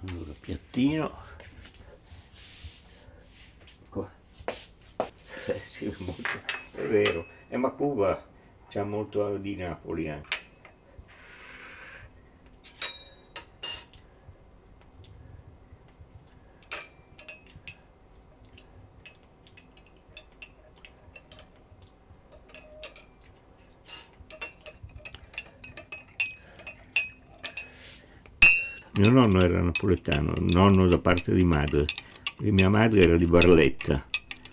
Allora, piattino. Qua. Sì, molto, è vero. Ma Cuba c'ha molto di Napoli anche. Mio nonno era napoletano, nonno da parte di madre, e mia madre era di Barletta.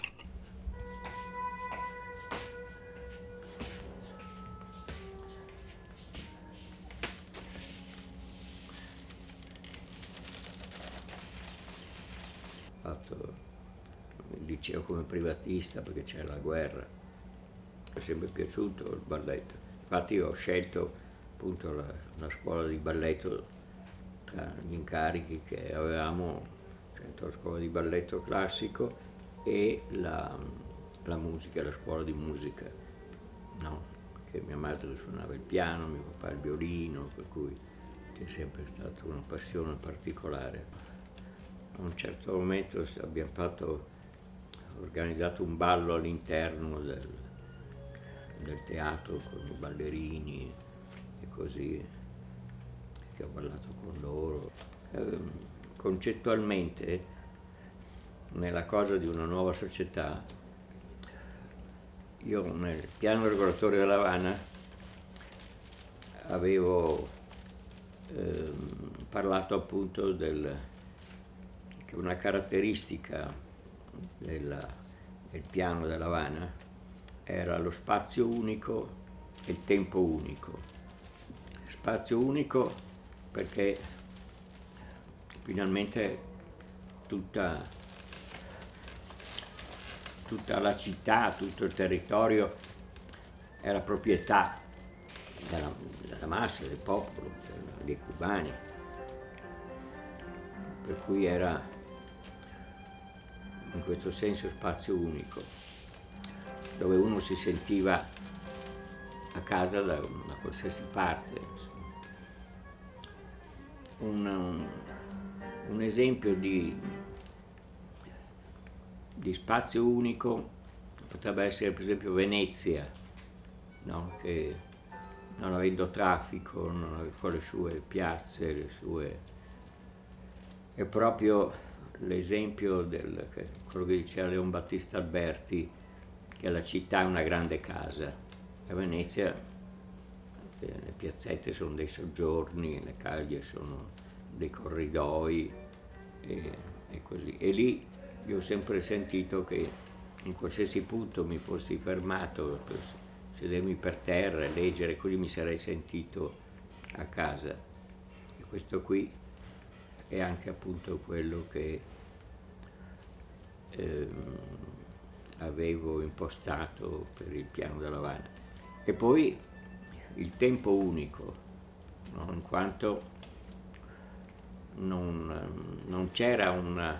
Ho fatto il liceo come privatista perché c'era la guerra. Mi è sempre piaciuto il balletto. Infatti ho scelto appunto la scuola di balletto tra gli incarichi che avevamo, cioè la scuola di balletto classico e la musica, la scuola di musica, no? Perché mia madre suonava il piano, mio papà il violino, per cui c'è sempre stata una passione particolare. A un certo momento abbiamo organizzato un ballo all'interno del teatro con i ballerini e così, che ho ballato con loro. Concettualmente, nella cosa di una nuova società, io nel piano regolatore dell'Havana avevo parlato appunto che una caratteristica del piano dell'Havana era lo spazio unico e il tempo unico. Spazio unico perché finalmente tutta la città, tutto il territorio era proprietà della massa, del popolo, dei cubani, per cui era in questo senso spazio unico, dove uno si sentiva a casa da qualsiasi parte. Un esempio di spazio unico potrebbe essere per esempio Venezia, no? Che non avendo traffico, non aveva con le sue piazze, è proprio l'esempio quello che diceva Leon Battista Alberti, che la città è una grande casa. A Venezia le piazzette sono dei soggiorni, le caglie sono dei corridoi e così. E lì io ho sempre sentito che in qualsiasi punto mi fossi fermato per sedermi per terra e leggere, così mi sarei sentito a casa. E questo qui è anche appunto quello che avevo impostato per il piano dell'Havana. E poi il tempo unico, no? In quanto non c'era un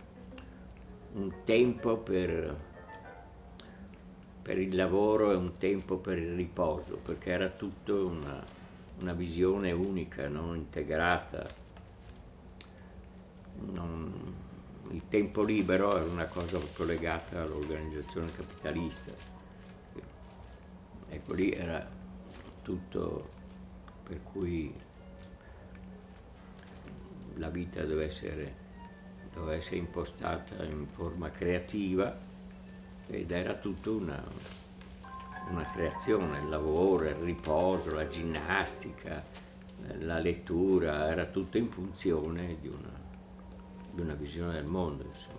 tempo per il lavoro e un tempo per il riposo, perché era tutto una visione unica, no? Integrata. Il tempo libero era una cosa proprio legata all'organizzazione capitalista. Ecco, lì era tutto, per cui la vita doveva essere impostata in forma creativa, ed era tutto una creazione, il lavoro, il riposo, la ginnastica, la lettura, era tutto in funzione di una visione del mondo, insomma.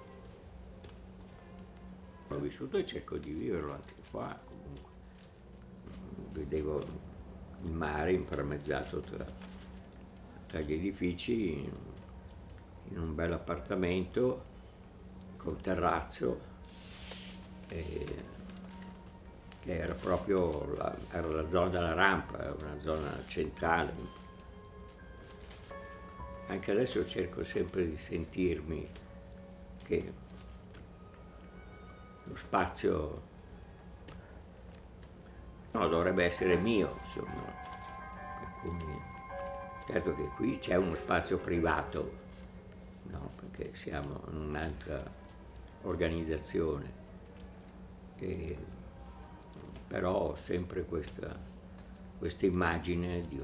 L'ho vissuto e cerco di viverlo anche qua, comunque. Vedevo il mare inframmezzato tra gli edifici, in un bel appartamento col terrazzo, che era proprio era la zona della rampa, una zona centrale. Anche adesso cerco sempre di sentirmi che lo spazio dovrebbe essere mio, insomma. Per cui, certo che qui c'è uno spazio privato, che siamo un'altra organizzazione, però ho sempre questa immagine di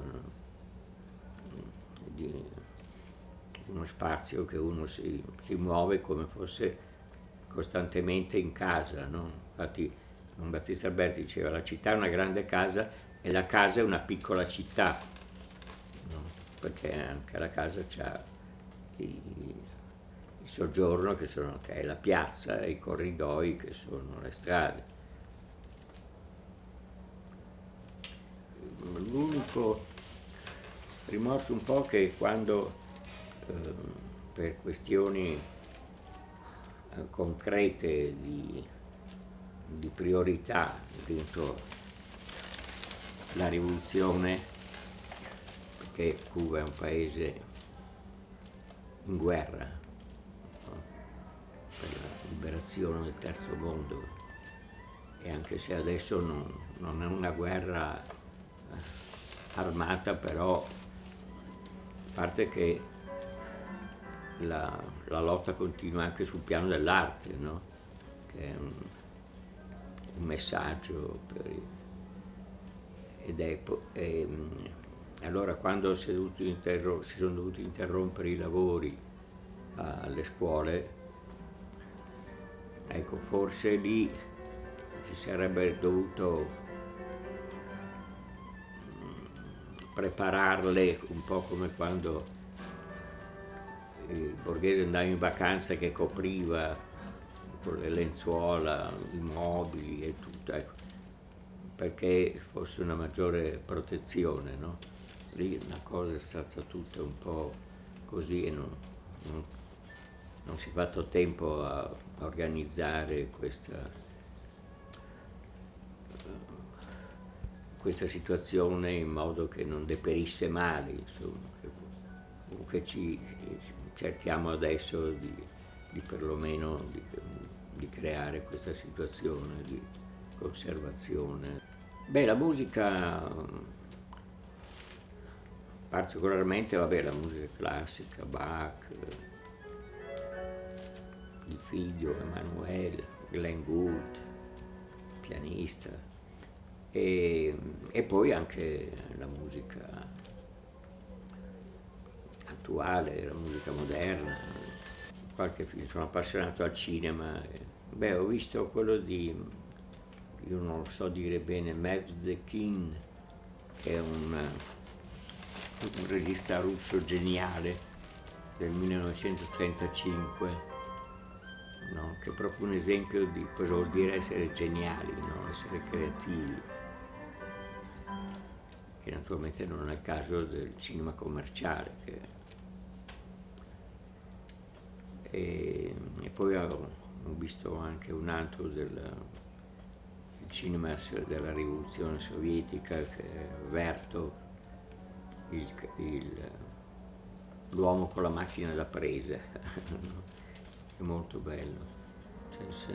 uno spazio che uno si muove come fosse costantemente in casa, no? Infatti Don Battista Alberti diceva: la città è una grande casa e la casa è una piccola città, no? Perché anche la casa c'ha il soggiorno che è la piazza e i corridoi che sono le strade. L'unico rimorso un po' che quando per questioni concrete di priorità dentro la rivoluzione, perché Cuba è un paese in guerra, no? Per la liberazione del terzo mondo, e anche se adesso non è una guerra armata, però a parte che la lotta continua anche sul piano dell'arte, no? Che è un messaggio allora quando si sono dovuti interrompere i lavori alle scuole, ecco, forse lì si sarebbe dovuto prepararle un po' come quando il borghese andava in vacanza, che copriva con le lenzuola i mobili e tutto, ecco, perché fosse una maggiore protezione, no? Lì la cosa è stata tutta un po' così e non si è fatto tempo a organizzare questa situazione in modo che non deperisse male, insomma. Comunque cerchiamo adesso di perlomeno di creare questa situazione di conservazione. Beh, la musica, particolarmente, vabbè, la musica classica, Bach, il figlio Emanuele, Glenn Gould, pianista, e poi anche la musica attuale, la musica moderna. Qualche film, sono appassionato al cinema. Beh, ho visto quello io non lo so dire bene, Matt the King, che è un regista russo geniale del 1935, no? Che è proprio un esempio di cosa vuol dire essere geniali, no? Essere creativi, che naturalmente non è il caso del cinema commerciale. E poi ho visto anche un altro del cinema della rivoluzione sovietica, che è Vertov, l'uomo con la macchina da presa. È molto bello, cioè,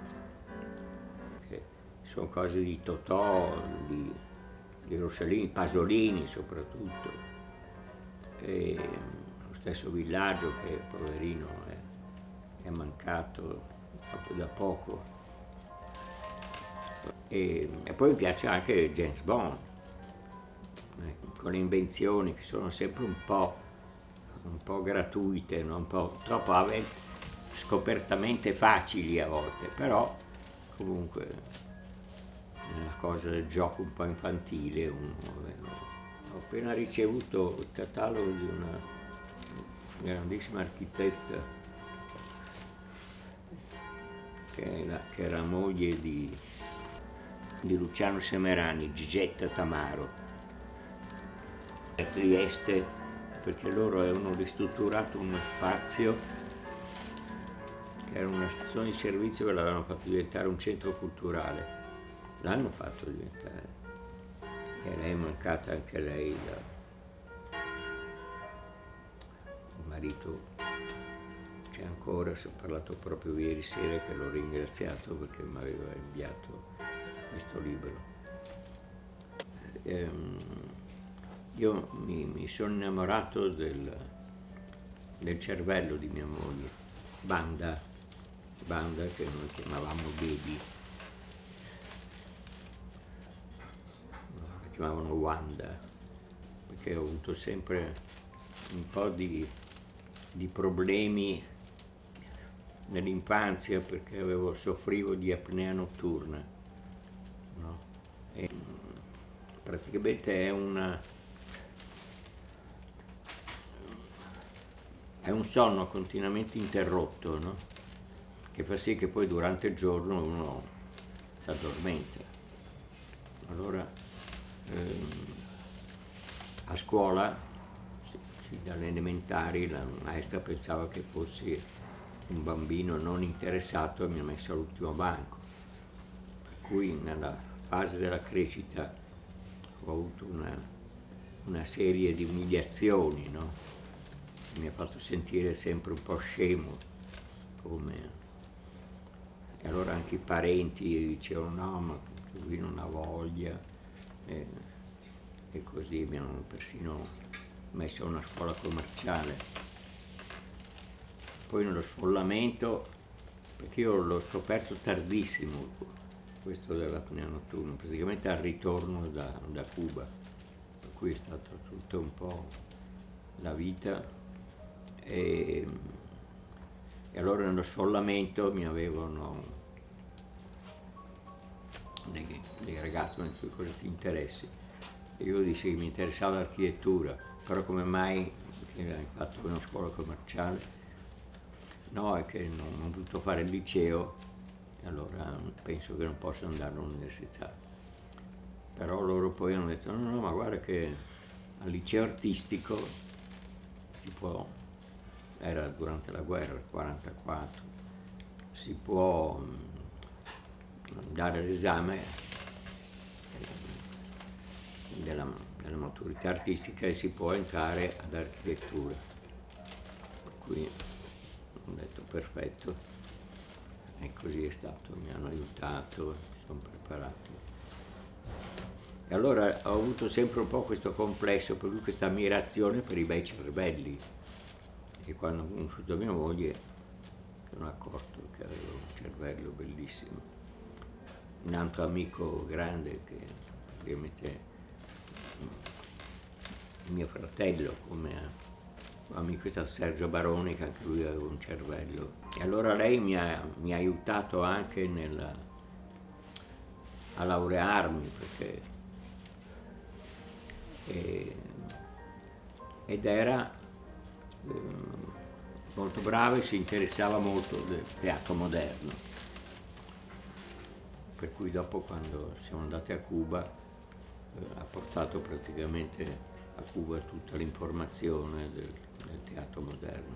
sono cose di Totò, di Rossellini, Pasolini soprattutto, e lo stesso Villaggio, che poverino è mancato da poco. E poi mi piace anche James Bond, con le invenzioni che sono sempre un po' gratuite, no? Un po' troppo scopertamente facili a volte, però comunque nella cosa del gioco un po' infantile. Ho appena ricevuto il catalogo di una grandissima architetta che era moglie di Luciano Semerani, Gigetta Tamaro, a Trieste, perché loro avevano ristrutturato uno spazio che era una stazione di servizio, che l'avevano fatto diventare un centro culturale. L'hanno fatto diventare, e lei è mancata anche lei, il marito c'è ancora, si è parlato proprio ieri sera, che l'ho ringraziato perché mi aveva inviato questo libro. Io mi sono innamorato del cervello di mia moglie, Banda, che noi chiamavamo Baby, la chiamavano Wanda, perché ho avuto sempre un po' di problemi nell'infanzia, perché soffrivo di apnea notturna, no? E praticamente è un sonno continuamente interrotto, no? Che fa sì che poi durante il giorno uno si addormenta. Allora a scuola, dalle elementari, la maestra pensava che fossi un bambino non interessato e mi ha messo all'ultimo banco. Per cui nella fase della crescita ho avuto una serie di umiliazioni, no? Mi ha fatto sentire sempre un po' scemo, come... E allora anche i parenti dicevano no, ma lui non ha voglia, e così mi hanno persino messo a una scuola commerciale. Poi nello sfollamento, perché io l'ho scoperto tardissimo, questo dell'apnea notturna, praticamente al ritorno da Cuba, per cui è stata tutta un po' la vita. E allora nello sfollamento mi avevano dei ragazzi con i cui interessi, e io dicevo che mi interessava l'architettura, però come mai, perché hai fatto una scuola commerciale? No, è che non ho dovuto fare il liceo, e allora penso che non posso andare all'università. Però loro poi hanno detto no, ma guarda che al liceo artistico si può, era durante la guerra, il 44, si può dare l'esame della maturità artistica e si può entrare ad architettura. Per cui ho detto perfetto, e così è stato, mi hanno aiutato, mi sono preparato. E allora ho avuto sempre un po' questo complesso, per cui questa ammirazione per i bei cervelli. E quando ho conosciuto mia moglie mi sono accorto che avevo un cervello bellissimo. Un altro amico grande, che ovviamente mio fratello, come amico, è stato Sergio Baroni, che anche lui aveva un cervello. E allora lei mi ha aiutato anche a laurearmi, perché ed era molto brava e si interessava molto del teatro moderno. Per cui dopo, quando siamo andati a Cuba, ha portato praticamente a Cuba tutta l'informazione del teatro moderno.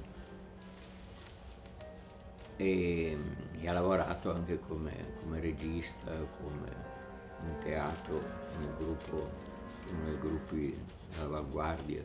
E ha lavorato anche come regista, come in teatro, uno dei gruppi dell'avanguardia.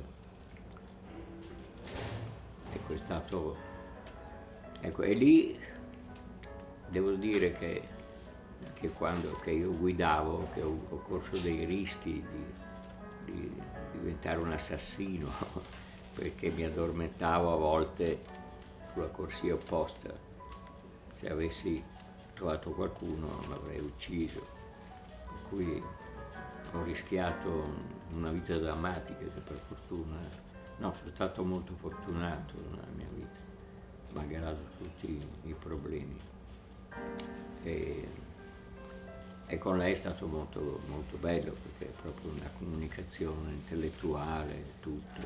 Ecco, è stato... Ecco, e lì devo dire che quando io guidavo, che ho corso dei rischi di diventare un assassino, perché mi addormentavo a volte sulla corsia opposta. Se avessi trovato qualcuno l'avrei ucciso. Per cui ho rischiato una vita drammatica, che per fortuna... No, sono stato molto fortunato nella mia vita, malgrado tutti i problemi. E con lei è stato molto, molto bello, perché è proprio una comunicazione intellettuale, tutto.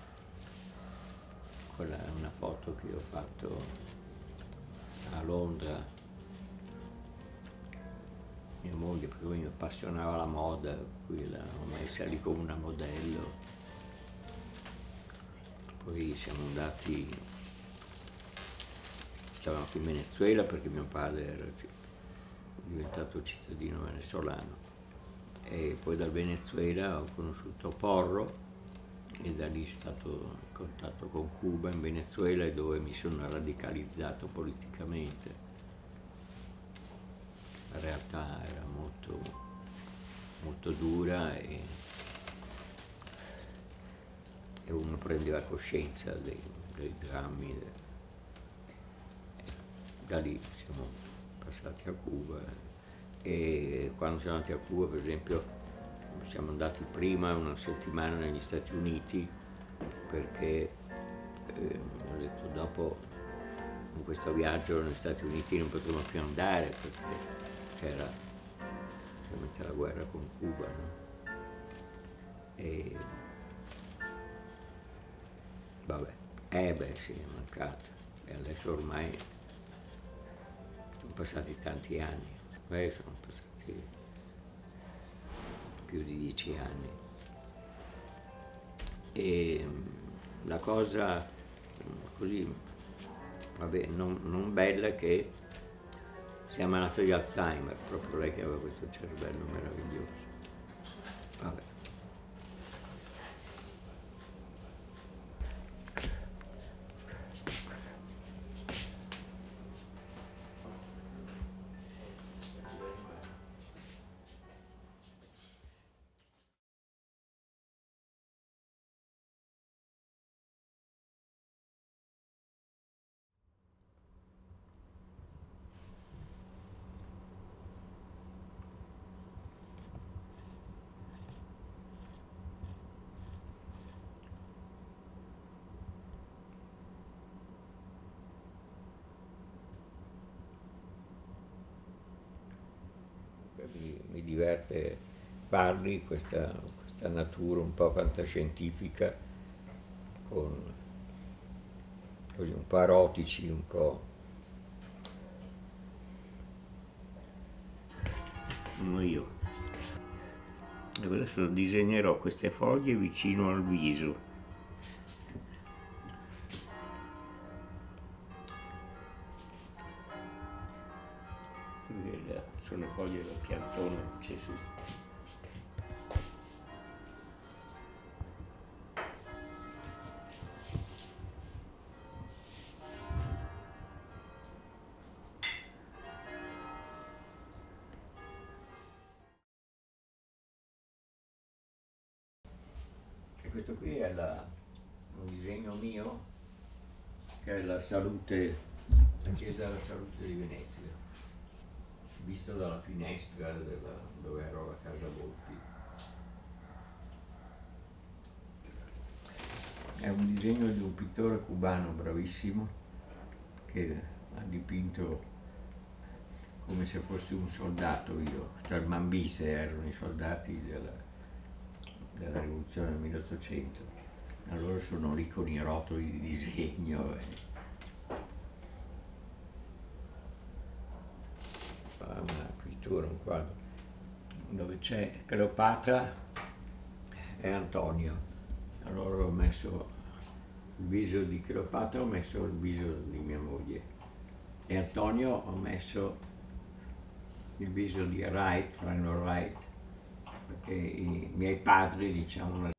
Quella è una foto che ho fatto a Londra. Mia moglie, perché mi appassionava la moda, qui l'ho messa lì come una modello. Poi siamo andati in Venezuela, perché mio padre era diventato cittadino venezuelano, e poi dal Venezuela ho conosciuto Porro, e da lì sono stato in contatto con Cuba, in Venezuela, dove mi sono radicalizzato politicamente. La realtà era molto, molto dura, e e uno prendeva coscienza dei drammi. Da lì siamo passati a Cuba e quando siamo andati a Cuba, per esempio, siamo andati prima una settimana negli Stati Uniti perché ho detto dopo in questo viaggio negli Stati Uniti non potremo più andare perché c'era ovviamente la guerra con Cuba, no? E vabbè, beh sì, è mancato e adesso ormai sono passati tanti anni, sono passati più di 10 anni e la cosa così, vabbè, non bella è che si è ammalato di Alzheimer, proprio lei che aveva questo cervello meraviglioso. Vabbè. Mi diverte farli, questa natura un po' fantascientifica, con così un po' erotici, un po'. Sono io. E adesso disegnerò queste foglie vicino al viso. Sono foglie da piantone c'è su. E questo qui è un disegno mio che è la chiesa della salute di Venezia, visto dalla finestra dove ero la casa Volpi. È un disegno di un pittore cubano bravissimo che ha dipinto come se fossi un soldato io, cioè il Mambise erano i soldati della rivoluzione del 1800. Allora sono lì con i rotoli di disegno una pittura, un quadro dove c'è Cleopatra e Antonio. Allora ho messo il viso di Cleopatra, ho messo il viso di mia moglie e Antonio ho messo il viso di Wright, Rhino Wright, perché i miei padri, diciamo,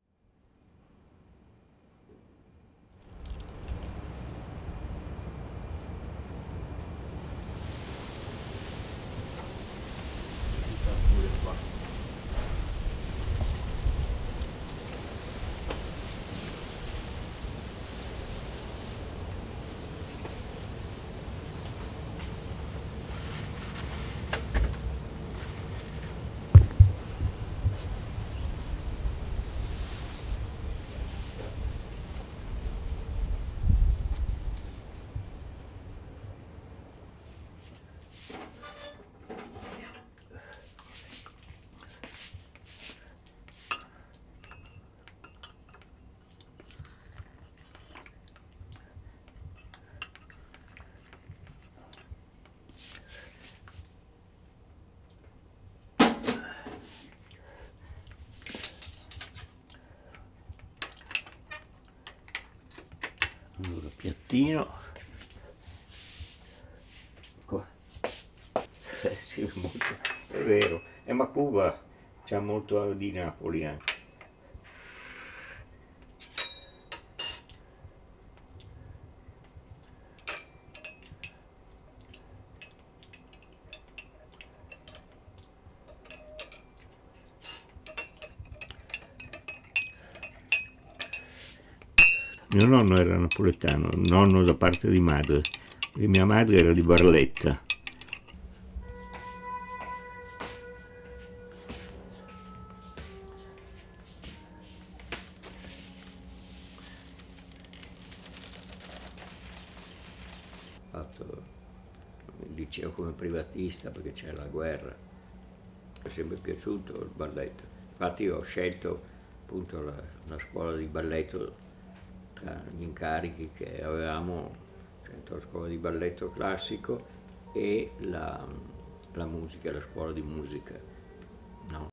allora, piattino, qua. Sì, è vero, ma Cuba c'ha molto di Napoli anche. Mio nonno era napoletano, nonno da parte di madre, e mia madre era di Barletta. Ho fatto il liceo come privatista perché c'era la guerra. Mi è sempre piaciuto il balletto. Infatti ho scelto appunto la scuola di balletto tra gli incarichi che avevamo, cioè la scuola di balletto classico e la musica, la scuola di musica. No.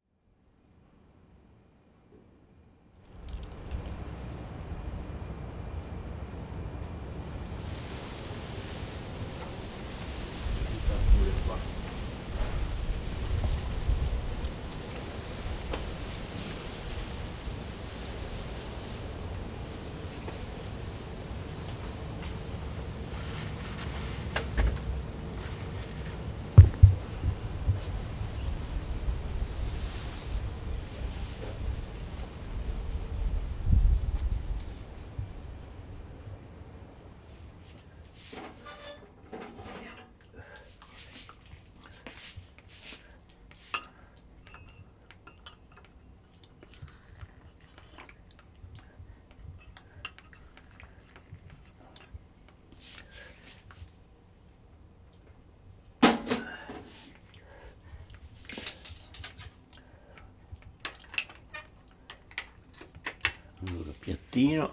Allora, piattino.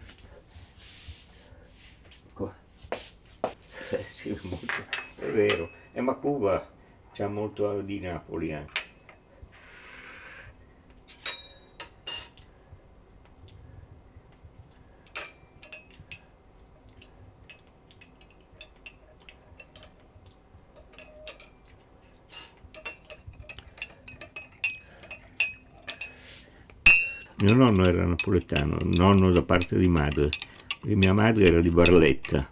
Qua. Sì, molto, è vero. Ma Cuba c'ha molto di Napoli anche. Mio nonno era napoletano, nonno da parte di madre, e mia madre era di Barletta.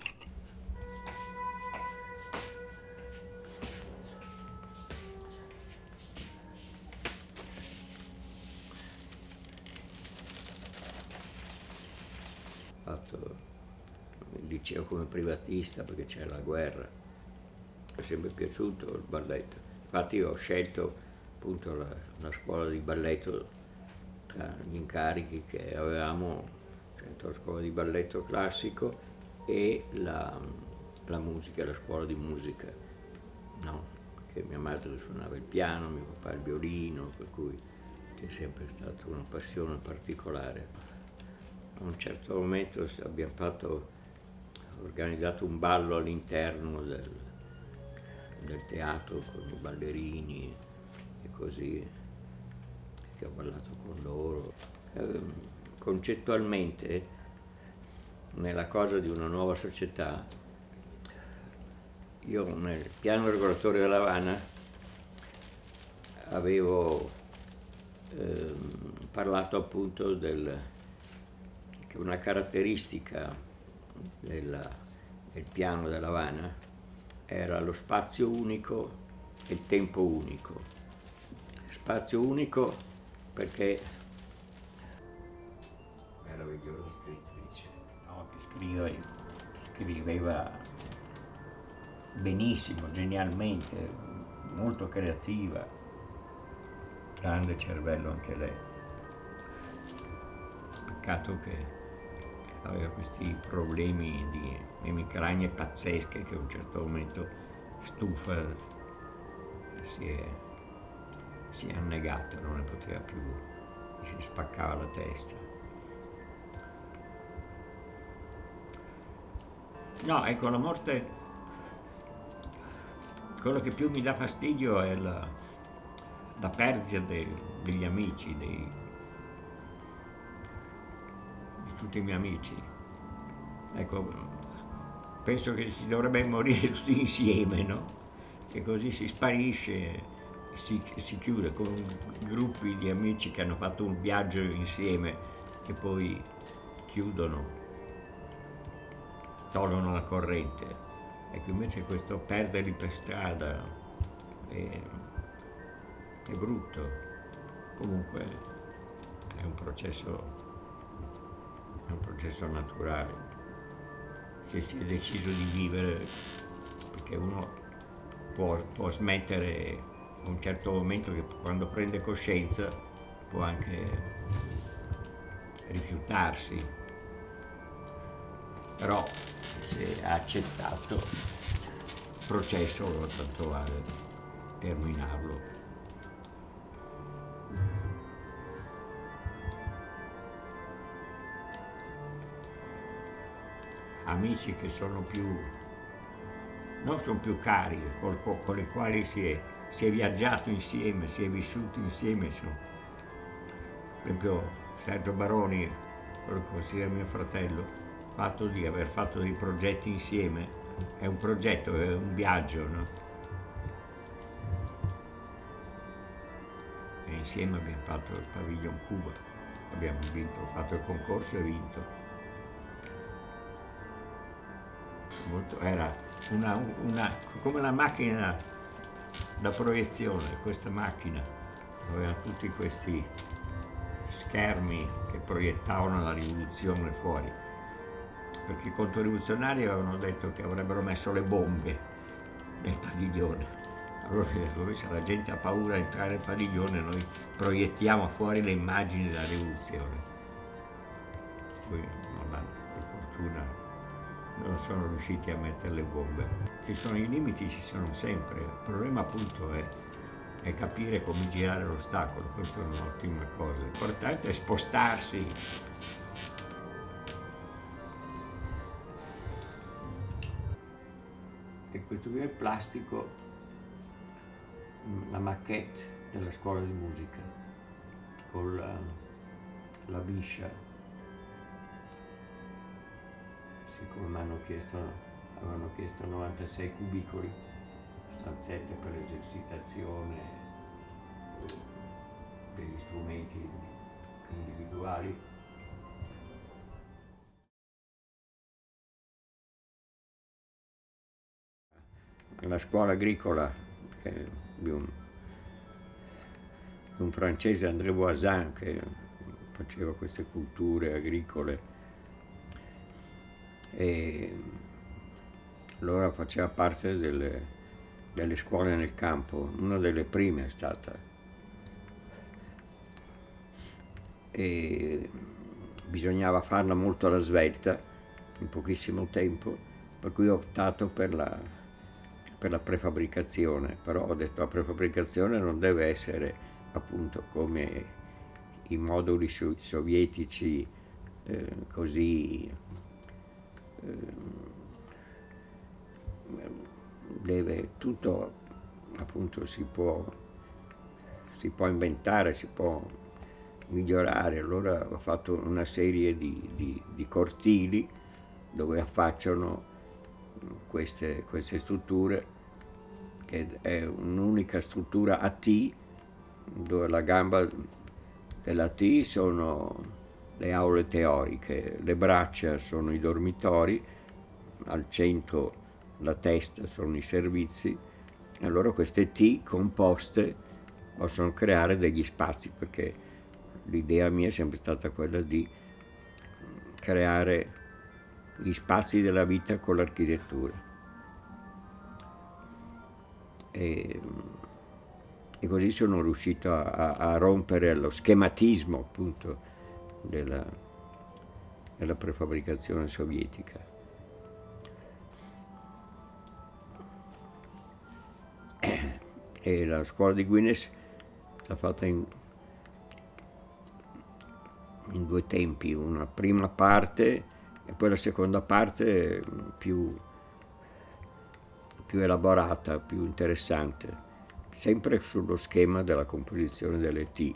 Ho fatto il liceo come privatista perché c'era la guerra. Mi è sempre piaciuto il balletto. Infatti ho scelto appunto la scuola di balletto tra gli incarichi che avevamo, cioè la scuola di balletto classico e la musica, la scuola di musica. No, perché mia madre suonava il piano, mio papà il violino, per cui c'è sempre stata una passione particolare. A un certo momento abbiamo organizzato un ballo all'interno del teatro con i ballerini e così, che ho ballato con loro. Concettualmente, nella cosa di una nuova società, io nel piano regolatore dell'Havana avevo parlato appunto che una caratteristica del piano dell'Havana era lo spazio unico e il tempo unico. Spazio unico perché meravigliosa scrittrice, no? Che scriveva benissimo, genialmente, molto creativa, grande cervello anche lei. Peccato che aveva questi problemi di emicranie pazzesche che a un certo momento, stufa, si è annegata, non ne poteva più, si spaccava la testa. No, ecco, la morte, quello che più mi dà fastidio è la perdita degli amici, di tutti i miei amici. Ecco, penso che si dovrebbe morire tutti insieme, no? E così si sparisce, si chiude con gruppi di amici che hanno fatto un viaggio insieme e poi chiudono, tolgono la corrente. Ecco, invece questo perderli per strada è brutto. Comunque è un processo processo naturale. Se si è deciso di vivere, perché uno può smettere a un certo momento, che quando prende coscienza può anche rifiutarsi, però se ha accettato il processo, allora tanto vale terminarlo. Amici che sono non sono più cari, con i quali si è viaggiato insieme, si è vissuto insieme. Per esempio Sergio Baroni, quello che considero mio fratello, il fatto di aver fatto dei progetti insieme, è un progetto, è un viaggio, no? E insieme abbiamo fatto il Pavilion Cuba, abbiamo vinto, fatto il concorso e vinto. Era come una macchina da proiezione, questa macchina aveva tutti questi schermi che proiettavano la rivoluzione fuori, perché i controrivoluzionari avevano detto che avrebbero messo le bombe nel padiglione. Allora se la gente ha paura di entrare nel padiglione, noi proiettiamo fuori le immagini della rivoluzione. Poi per fortuna non sono riusciti a mettere le bombe. Ci sono i limiti, ci sono sempre. Il problema appunto è capire come girare l'ostacolo, questa è un'ottima cosa. L'importante è spostarsi. E questo qui è il plastico, la maquette della scuola di musica, con la biscia. Siccome avevano chiesto 96 cubicoli, stanzette per l'esercitazione degli strumenti individuali. La scuola agricola di un francese, André Voisin, che faceva queste culture agricole, e allora faceva parte delle scuole nel campo, una delle prime è stata, e bisognava farla molto alla svelta, in pochissimo tempo, per cui ho optato per la prefabbricazione, però ho detto la prefabbricazione non deve essere appunto come i moduli sovietici, così deve tutto, appunto si può inventare, si può migliorare. Allora ho fatto una serie di cortili dove affacciano queste strutture, che è un'unica struttura a T, dove la gamba della T sono le aule teoriche, le braccia sono i dormitori, al centro la testa sono i servizi, e allora queste T composte possono creare degli spazi, perché l'idea mia è sempre stata quella di creare gli spazi della vita con l'architettura. E così sono riuscito a rompere lo schematismo appunto della prefabbricazione sovietica. E la scuola di Güines è stata fatta in due tempi, una prima parte e poi la seconda parte più elaborata, più interessante, sempre sullo schema della composizione delle T.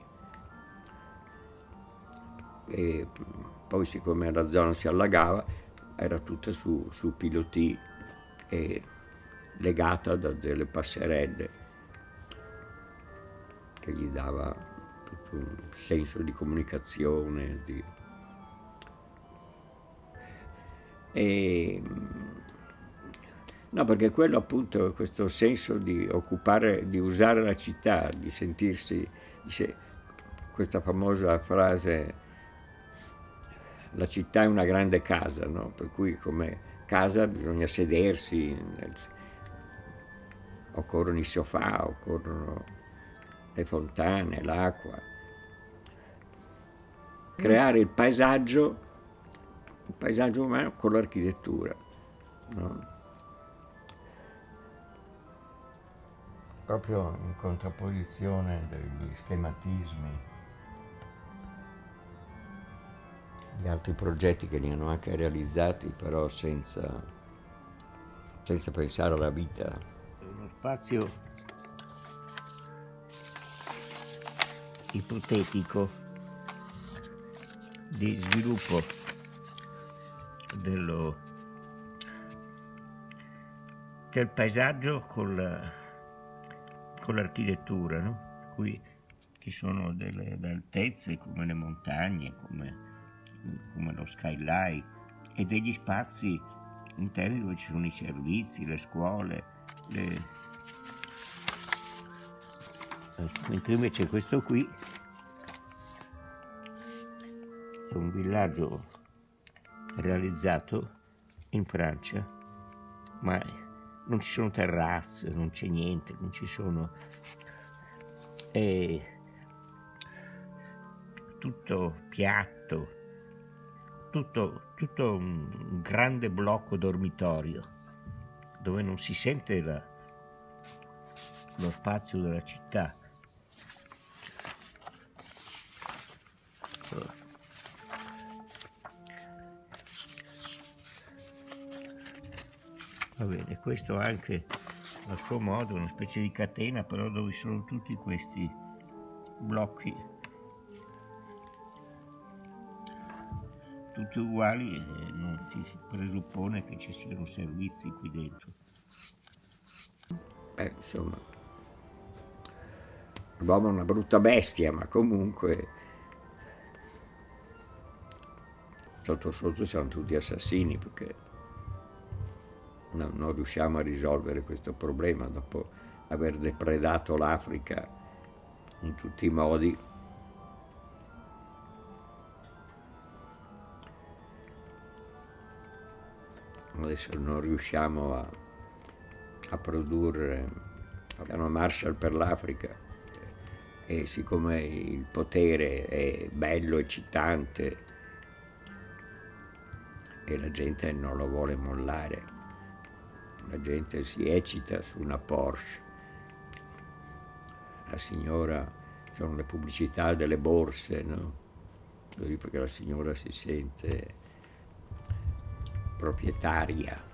E poi, siccome la zona si allagava, era tutta su piloti e legata da delle passerelle, che gli dava tutto un senso di comunicazione. No, perché quello appunto, questo senso di occupare, di usare la città, di sentirsi, questa famosa frase, la città è una grande casa, no? Per cui come casa bisogna sedersi, occorrono i sofà, occorrono le fontane, l'acqua. Creare il paesaggio umano con l'architettura, no? Proprio in contrapposizione degli schematismi di altri progetti che li hanno anche realizzati, però senza pensare alla vita. Uno spazio ipotetico di sviluppo del paesaggio con l'architettura, no? Qui ci sono delle altezze come le montagne, come lo skyline, e degli spazi interni dove ci sono i servizi, le scuole, mentre invece questo qui è un villaggio realizzato in Francia, ma non ci sono terrazze, non c'è niente, non ci sono... è tutto piatto, tutto un grande blocco dormitorio dove non si sente lo spazio della città. Va bene, questo anche a suo modo, una specie di catena, però dove sono tutti questi blocchi tutti uguali, e non si presuppone che ci siano servizi qui dentro. Insomma, l'uomo è una brutta bestia, ma comunque sotto sotto siamo tutti assassini, perché non riusciamo a risolvere questo problema dopo aver depredato l'Africa in tutti i modi. Adesso non riusciamo a produrre un piano Marshall per l'Africa, e siccome il potere è bello, eccitante, e la gente non lo vuole mollare, la gente si eccita su una Porsche, la signora, sono le pubblicità delle borse, no? Perché la signora si sente proprietaria